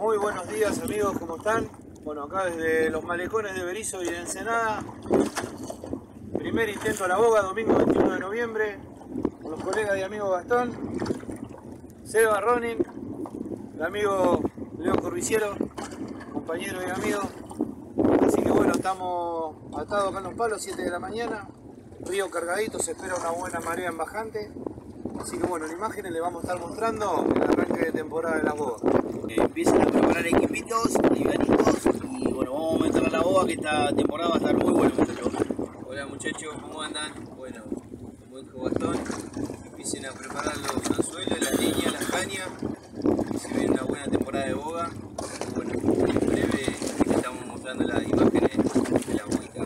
Muy buenos días amigos, ¿cómo están? Bueno, acá desde los malecones de Berisso y de Ensenada, primer intento a la boga, domingo 21 de noviembre, con los colegas y amigos Gastón, Seba Ronin, el amigo Leo Corviciero, compañero y amigo. Así que bueno, estamos atados acá en los palos, 7 de la mañana, río cargadito, se espera una buena marea en bajante. Así que bueno, en imágenes les vamos a estar mostrando el arranque de temporada de las bogas. Empiezan a preparar equipitos, livianitos y bueno, vamos a aumentar a la boga que esta temporada va a estar muy buena, muchachos. Hola muchachos, ¿cómo andan? Bueno, como dijo Gastón, empiecen a preparar los anzuelos, las líneas, las cañas, que se viene una buena temporada de boga. Bueno, en breve les estamos mostrando las imágenes de la boguita.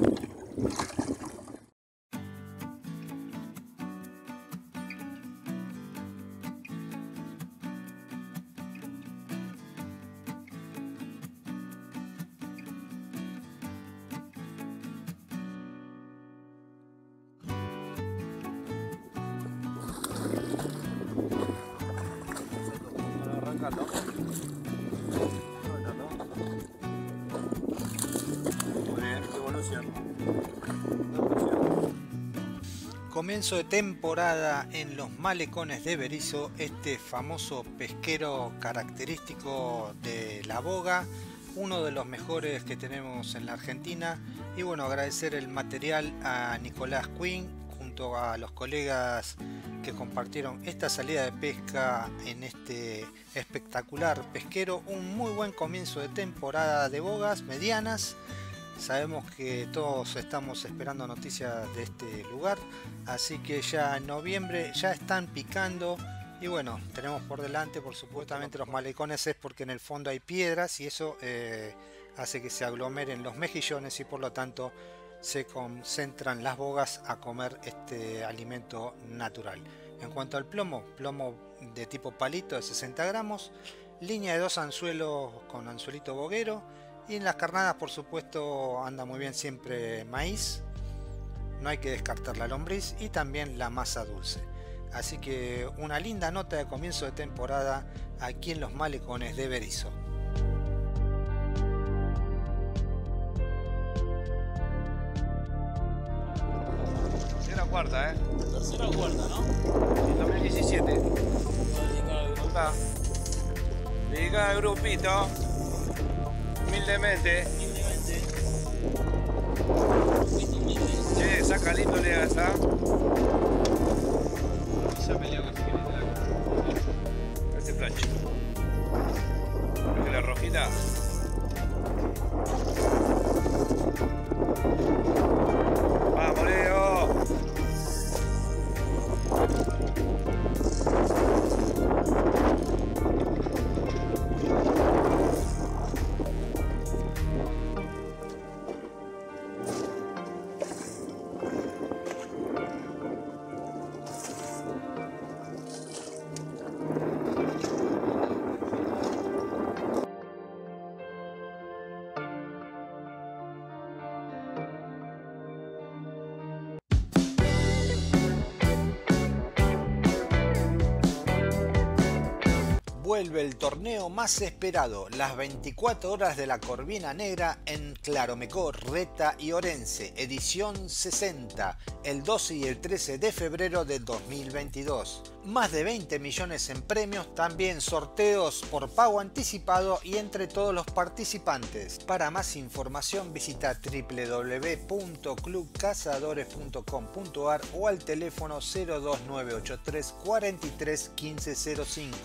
Comienzo de temporada en los malecones de Berisso, este famoso pesquero característico de la boga, uno de los mejores que tenemos en la Argentina. Y bueno, agradecer el material a Nicolás Quinn junto a los colegas que compartieron esta salida de pesca en este espectacular pesquero. Un muy buen comienzo de temporada de bogas medianas. Sabemos que todos estamos esperando noticias de este lugar, así que ya en noviembre ya están picando. Y bueno, tenemos por delante, por supuestamente los malecones, es porque en el fondo hay piedras y eso hace que se aglomeren los mejillones y por lo tanto se concentran las bogas a comer este alimento natural. En cuanto al plomo de tipo palito de 60 gramos, línea de 2 anzuelos con anzuelito boguero. Y en las carnadas, por supuesto, anda muy bien siempre maíz. No hay que descartar la lombriz y también la masa dulce. Así que una linda nota de comienzo de temporada aquí en los malecones de Berisso. Tercera cuarta, Tercera o cuarta, ¿no? 2017. Dedicada Dedicada al grupito. Humildemente. Che, saca lindo le esa. Ya peleo que se quiere entrar. Este plancho. La rojita. Vamos, Leo. Vuelve el torneo más esperado, las 24 horas de la Corvina Negra en Claromecó, Reta y Orense, edición 60, el 12 y el 13 de febrero de 2022. Más de 20 millones en premios, también sorteos por pago anticipado y entre todos los participantes. Para más información visita www.clubcazadores.com.ar o al teléfono 02983 43 1505.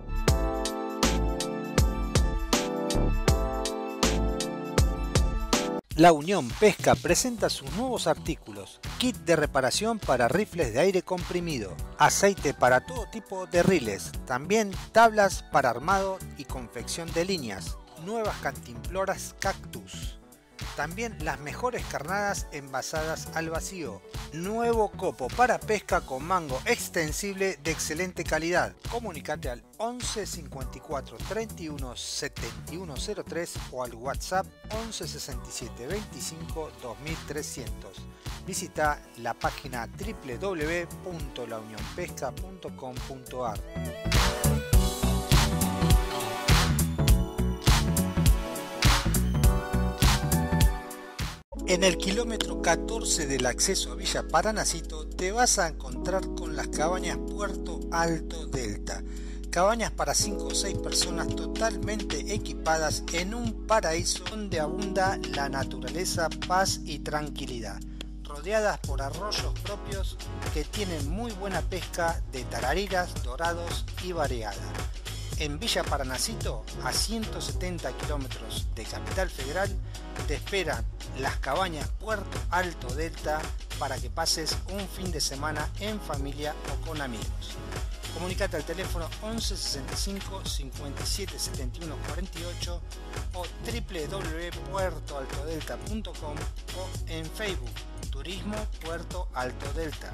La Unión Pesca presenta sus nuevos artículos: kit de reparación para rifles de aire comprimido, aceite para todo tipo de riles, también tablas para armado y confección de líneas, nuevas cantimploras Cactus, también las mejores carnadas envasadas al vacío, nuevo copo para pesca con mango extensible de excelente calidad. Comunicate al 11 54 31 71 03 o al WhatsApp 11 67 25 2300. Visita la página www.launionpesca.com.ar. En el kilómetro 14 del acceso a Villa Paranacito te vas a encontrar con las cabañas Puerto Alto Delta. Cabañas para 5 o 6 personas totalmente equipadas en un paraíso donde abunda la naturaleza, paz y tranquilidad. Rodeadas por arroyos propios que tienen muy buena pesca de tarariras, dorados y variada. En Villa Paranacito, a 170 kilómetros de Capital Federal, te esperan las cabañas Puerto Alto Delta para que pases un fin de semana en familia o con amigos. Comunicate al teléfono 11 65 57 71 48 o www.puertoaltodelta.com o en Facebook Turismo Puerto Alto Delta.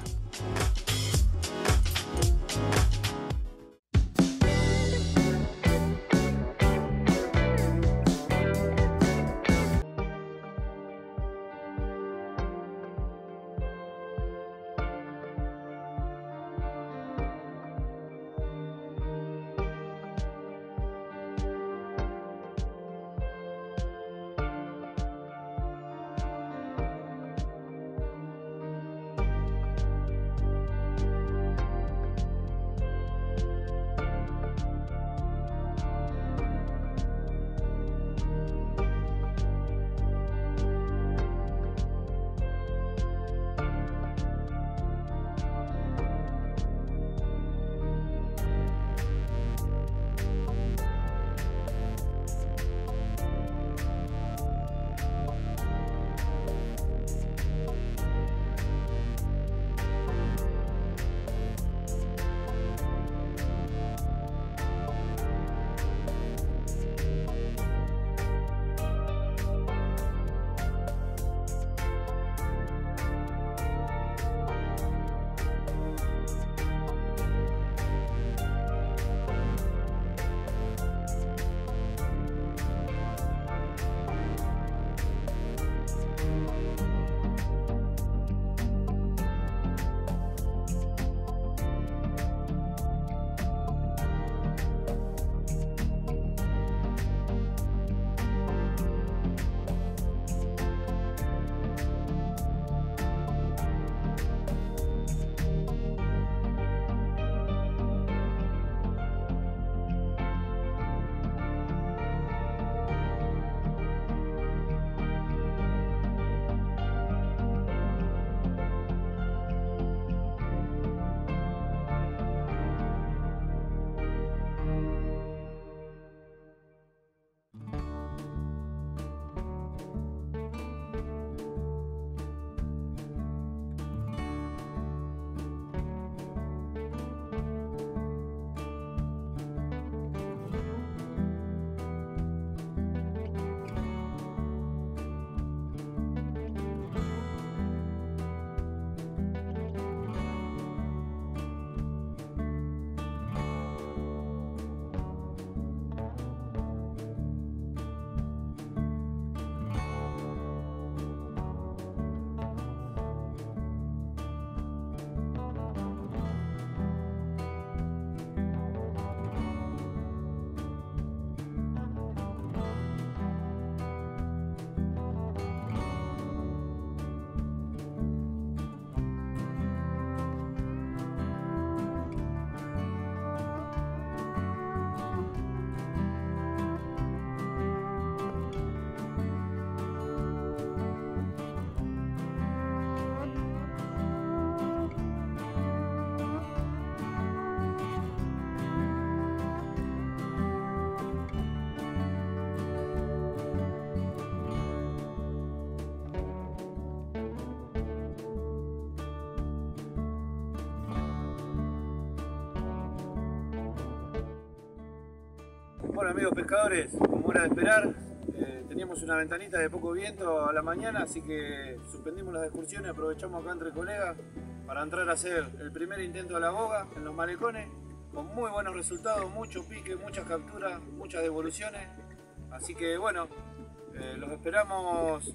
Bueno amigos pescadores, como era de esperar, teníamos una ventanita de poco viento a la mañana, así que suspendimos las excursiones, aprovechamos acá entre colegas para entrar a hacer el primer intento de la boga en los malecones, con muy buenos resultados, mucho pique, muchas capturas, muchas devoluciones, así que bueno, los esperamos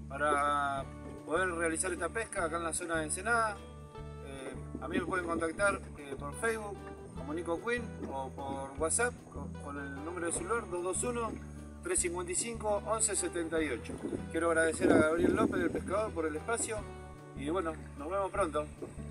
para poder realizar esta pesca acá en la zona de Ensenada. A mí me pueden contactar por Facebook como Nico Quinn o por WhatsApp con el número de celular 355 11 78. Quiero agradecer a Gabriel López, el pescador, por el espacio y bueno, nos vemos pronto.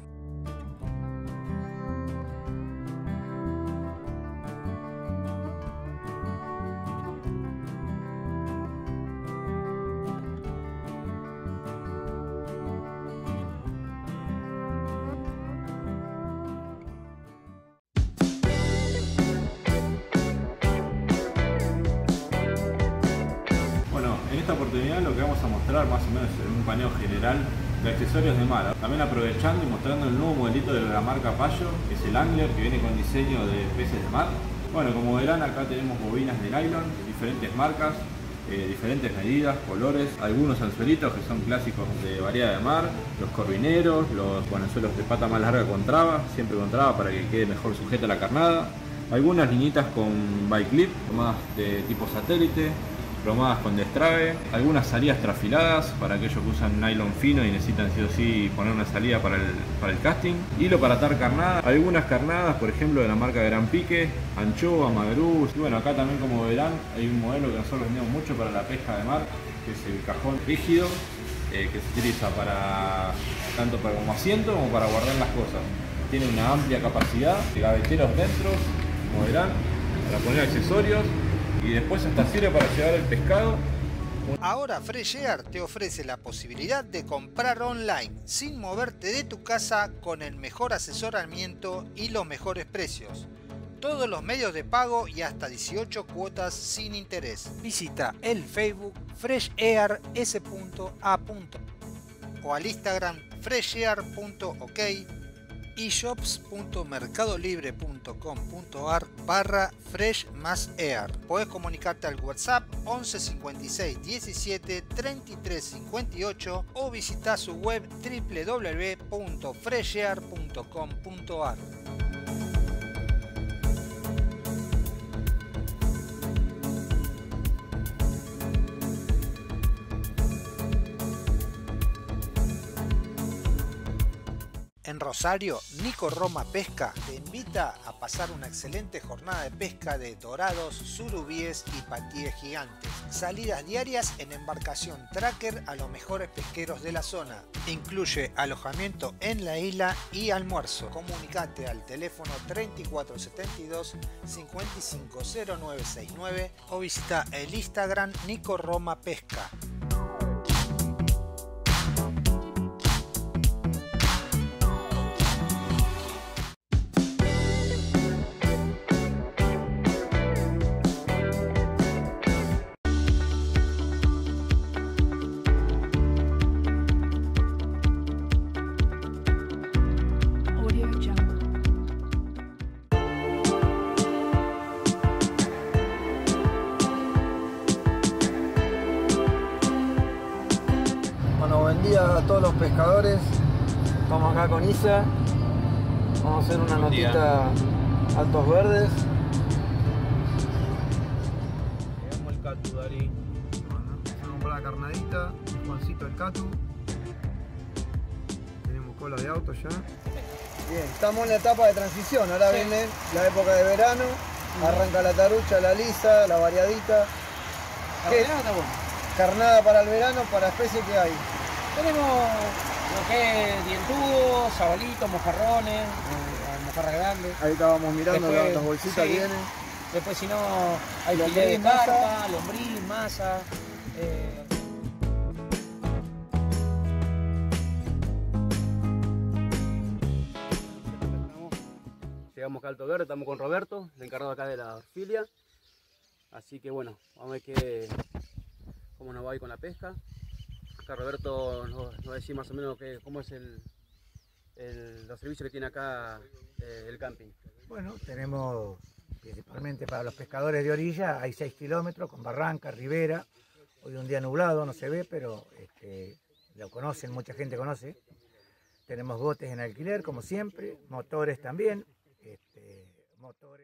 En esta oportunidad lo que vamos a mostrar más o menos en un paneo general de accesorios de mar, también aprovechando y mostrando el nuevo modelito de la marca Payo, que es el Angler, que viene con diseño de peces de mar. Bueno, como verán, acá tenemos bobinas de nylon, diferentes marcas, diferentes medidas, colores, algunos anzuelitos que son clásicos de variedad de mar, los corvineros, los anzuelos de pata más larga con traba, siempre con traba para que quede mejor sujeta la carnada, algunas liñitas con biclip, más de tipo satélite, plomadas con destrabe, algunas salidas trafiladas para aquellos que usan nylon fino y necesitan sí o sí poner una salida para el casting, hilo para atar carnada, algunas carnadas por ejemplo de la marca Gran Pique, anchoa, magrú, y bueno, acá también como verán hay un modelo que nosotros vendemos mucho para la pesca de mar, que es el cajón rígido, que se utiliza tanto como asiento como para guardar las cosas. Tiene una amplia capacidad, de gaveteros dentro, como verán, para poner accesorios. Y después hasta sirve para llevar el pescado. Ahora Fresh Air te ofrece la posibilidad de comprar online sin moverte de tu casa con el mejor asesoramiento y los mejores precios. Todos los medios de pago y hasta 18 cuotas sin interés. Visita el Facebook FreshAir.s.a. o al Instagram freshair.ok y shops.mercadolibre.com.ar/fresh+air. Podés comunicarte al WhatsApp 11 56 17 33 58 o visitar su web www.freshair.com.ar. En Rosario, Nico Roma Pesca te invita a pasar una excelente jornada de pesca de dorados, surubíes y patíes gigantes. Salidas diarias en embarcación tracker a los mejores pesqueros de la zona. Incluye alojamiento en la isla y almuerzo. Comunicate al teléfono 3472 550969 o visita el Instagram Nico Roma Pesca. Buen día a todos los pescadores. Estamos acá con Isa. Vamos a hacer una notita altos verdes. Llegamos el Catu, Dari. Vamos para la carnadita. Juancito el Catu. Tenemos cola de auto ya. Bien, estamos en la etapa de transición. Ahora viene la época de verano. Arranca la tarucha, la lisa, la variadita. ¿Qué? Está bueno. Carnada para el verano, para especies que hay. Tenemos lo que es dientudos, sabalitos, mojarrones, mojarra grande. Ahí estábamos mirando. Después, las bolsitas sí. vienen. Después si no hay Lombriz, filé de masa. carpa, lombriz, masa. Llegamos acá a Alto Verde, estamos con Roberto, el encargado acá de la orfilia. Así que bueno, vamos a ver cómo nos va a ir con la pesca. Acá Roberto nos va a decir más o menos cómo es los servicios que tiene acá el camping. Bueno, tenemos principalmente para los pescadores de orilla, hay 6 kilómetros con barranca, ribera. Hoy un día nublado, no se ve, pero lo conocen, mucha gente conoce. Tenemos botes en alquiler, como siempre, motores también. Motores.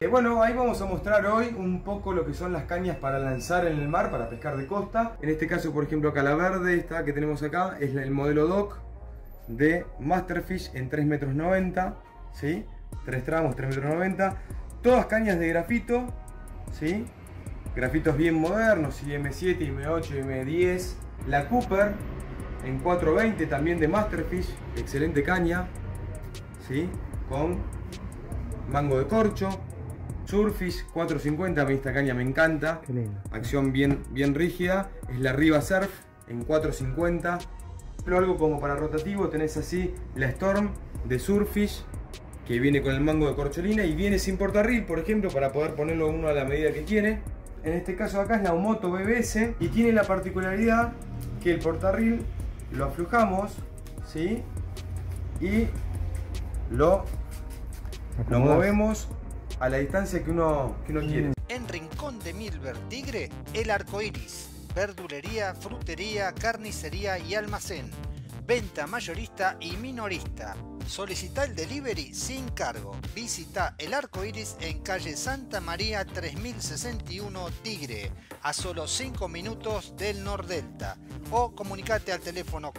Bueno, ahí vamos a mostrar hoy un poco lo que son las cañas para lanzar en el mar, para pescar de costa. En este caso, por ejemplo, acá la verde, esta que tenemos acá, es el modelo DOC de Masterfish en 3,90 m, ¿sí? 3 tramos, 3,90 m. Todas cañas de grafito, ¿sí? Grafitos bien modernos, IM7, IM8, IM10. La Cooper en 420, también de Masterfish, excelente caña, ¿sí? Con mango de corcho. Surfish 450, a mí esta caña me encanta. Acción bien rígida. Es la Riva Surf en 450. Pero algo como para rotativo tenés así la Storm de Surfish, que viene con el mango de corcholina y viene sin portarril, por ejemplo, para poder ponerlo uno a la medida que quiere. En este caso acá es la Omoto BBS y tiene la particularidad que el portarril lo aflojamos, ¿sí? Y lo movemos a la distancia que uno quiere. En Rincón de Milver Tigre, el Arco Iris. Verdulería, frutería, carnicería y almacén. Venta mayorista y minorista. Solicita el delivery sin cargo. Visita el Arco Iris en calle Santa María 3061 Tigre, a solo 5 minutos del Nordelta. O comunicate al teléfono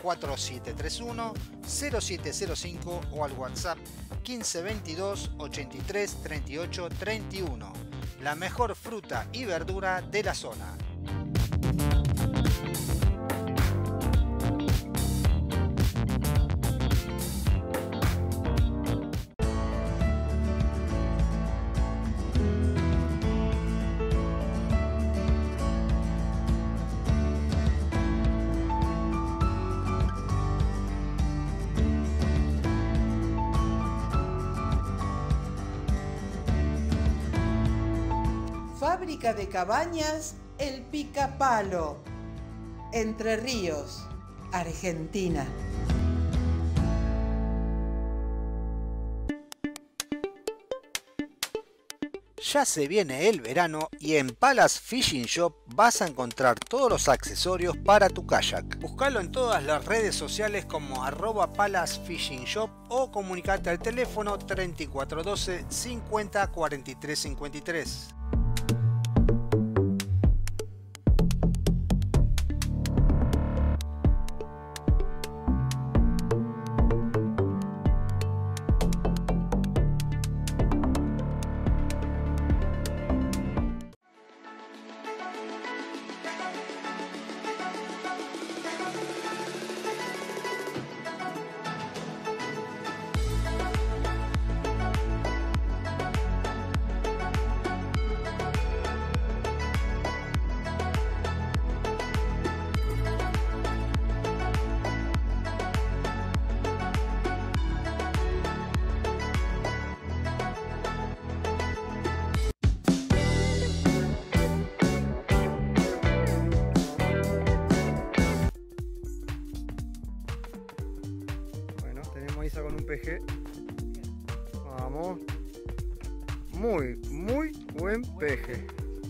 4731-0705 o al WhatsApp 1522 83 38 31. La mejor fruta y verdura de la zona. Fábrica de cabañas El Picapalo, Entre Ríos, Argentina. Ya se viene el verano y en Palace Fishing Shop vas a encontrar todos los accesorios para tu kayak. Búscalo en todas las redes sociales como @Palace Fishing Shop o comunicate al teléfono 3412 50 43 53. Con un PG. Vamos. Muy buen PG.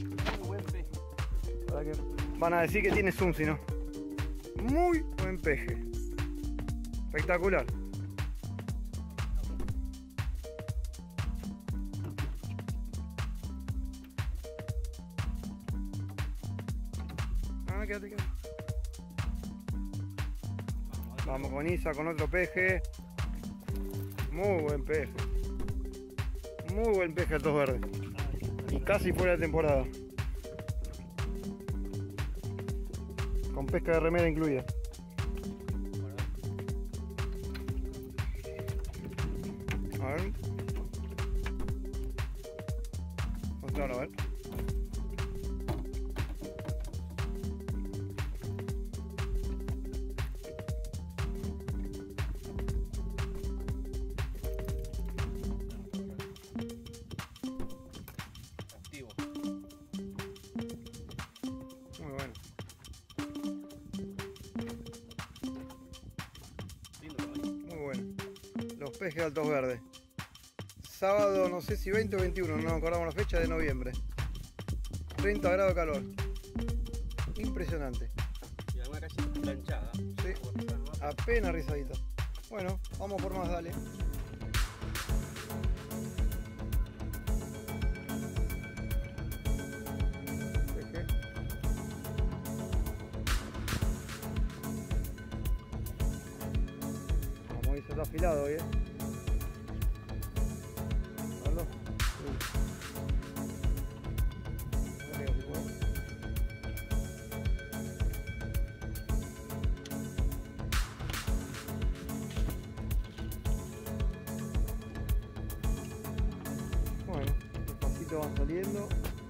Van a decir que tiene zoom, si no. Muy buen PG. Espectacular. Quédate. Vamos con Isa, con otro PG. Muy buen peje. Muy buen peje el tos verde. Y casi fuera de temporada. Con pesca de remera incluida. A ver. Mostralo, a ver. Peje de altos verdes. Sábado, no sé si 20 o 21, no acordamos la fecha, de noviembre. 30 grados de calor. Impresionante. Y alguna casi planchada. Sí, apenas rizadita. Bueno, vamos por más, dale. Anda afilado hoy, Carlos. Bueno, despacito van saliendo.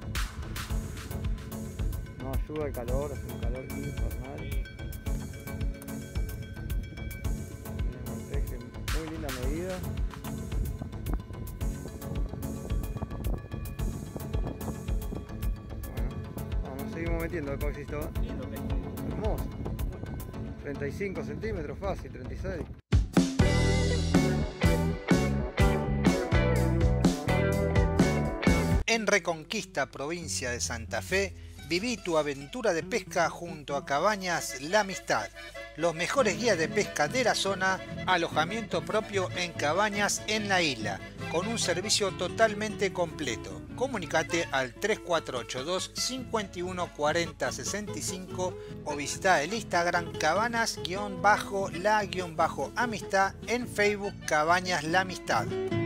No ayuda el calor, hace un calor infernal. Muy linda medida. Bueno, vamos, seguimos metiendo el coxis, hermoso. 35 centímetros fácil, 36. En Reconquista, provincia de Santa Fe, viví tu aventura de pesca junto a Cabañas La Amistad. Los mejores guías de pesca de la zona, alojamiento propio en cabañas en la isla, con un servicio totalmente completo. Comunicate al 3482 51 40 65 o visita el Instagram cabanas-la-amistad, en Facebook Cabañas La Amistad.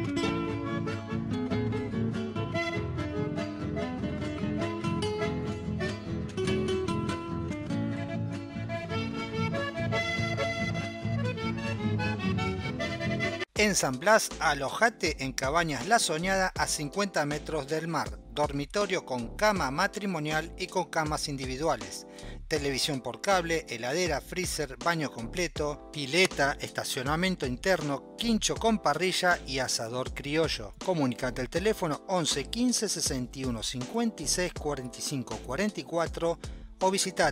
En San Blas, alojate en Cabañas La Soñada a 50 metros del mar. Dormitorio con cama matrimonial y con camas individuales. Televisión por cable, heladera, freezer, baño completo, pileta, estacionamiento interno, quincho con parrilla y asador criollo. Comunicate al teléfono 11 15 61 56 45 44 o visita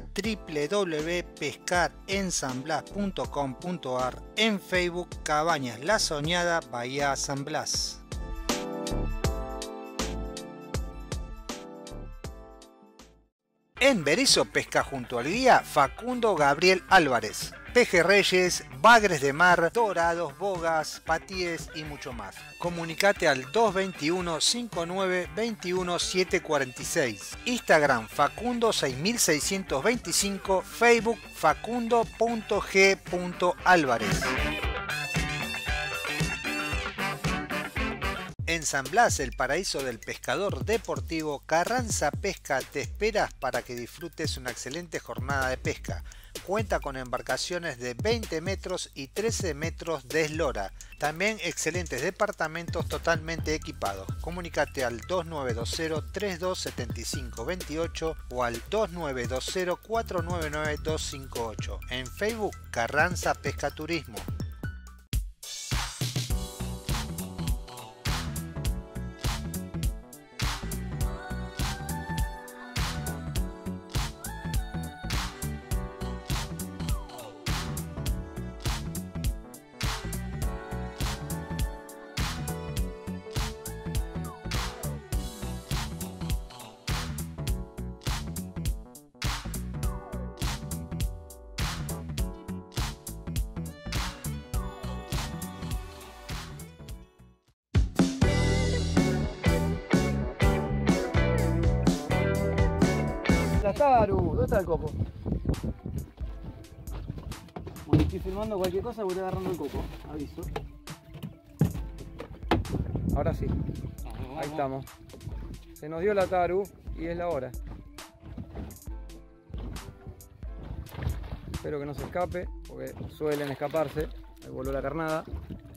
www.pescarensanblas.com.ar, en Facebook Cabañas La Soñada, Bahía San Blas. En Berisso pesca junto al guía Facundo Gabriel Álvarez. Pejerreyes, bagres de mar, dorados, bogas, patíes y mucho más. Comunicate al 221 59 21 746. Instagram Facundo 6625. Facebook facundo.g.álvarez. En San Blas, el paraíso del pescador deportivo, Carranza Pesca te espera para que disfrutes una excelente jornada de pesca. Cuenta con embarcaciones de 20 metros y 13 metros de eslora. También excelentes departamentos totalmente equipados. Comunícate al 2920 3275 28 o al 2920 499 258. En Facebook Carranza Pesca Turismo. La Taru, ¿dónde está el copo? Bueno, estoy filmando cualquier cosa, voy agarrando el copo, aviso. Ahora sí, ahí estamos. Se nos dio la Taru y es la hora. Espero que no se escape, porque suelen escaparse. Ahí voló la carnada.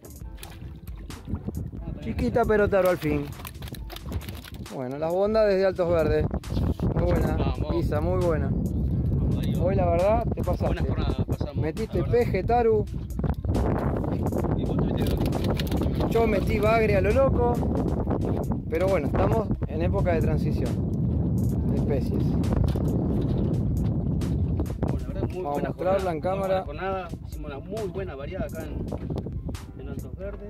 Chiquita pero Taru al fin. Bueno, las bondades de Altos Verdes. Muy buena, Isa, muy buena. Hoy la verdad te pasaste. Metiste peje, Taru. Yo metí bagre a lo loco. Pero bueno, estamos en época de transición de especies. Vamos a mostrarla en cámara. Hicimos una muy buena variada acá en Altos Verdes.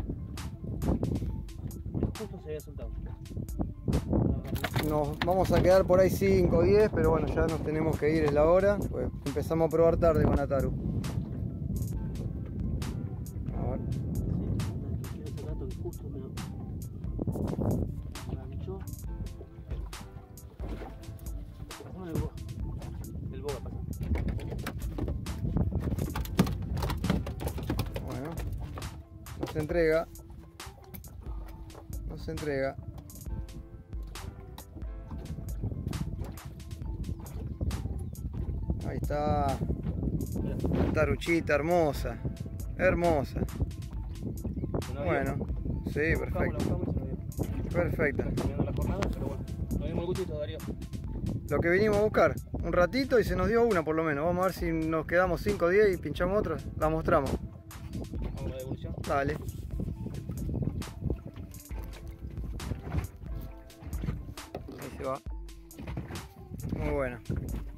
Justo se había soltado. Nos vamos a quedar por ahí 5 o 10, pero bueno, ya nos tenemos que ir, es la hora. Pues empezamos a probar tarde con Ataru. A ver. Bueno, se entrega. No se entrega. Ahí está. Taruchita hermosa. Hermosa. Bueno, sí, perfecto. Perfecto. Lo que vinimos a buscar, un ratito y se nos dio una por lo menos. Vamos a ver si nos quedamos 5 o 10 y pinchamos otra. La mostramos. Vamos a la devolución. Dale. Ahí se va. Muy buena.